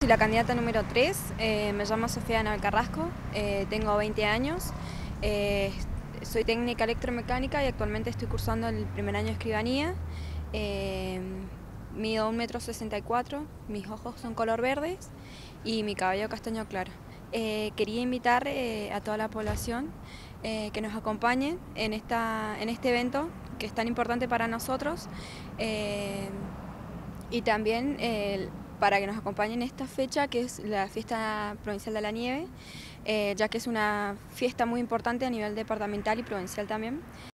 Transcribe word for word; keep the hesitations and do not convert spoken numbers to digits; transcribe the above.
Soy la candidata número tres, eh, me llamo Sofía Anabel Carrasco, eh, tengo veinte años, eh, soy técnica electromecánica y actualmente estoy cursando el primer año de escribanía. Eh, mido un metro sesenta y cuatro, mis ojos son color verdes y mi cabello castaño claro. Eh, quería invitar eh, a toda la población eh, que nos acompañe en, esta, en este evento que es tan importante para nosotros. Eh, y también eh, para que nos acompañen en esta fecha que es la Fiesta Provincial de la Nieve, eh, ya que es una fiesta muy importante a nivel departamental y provincial también.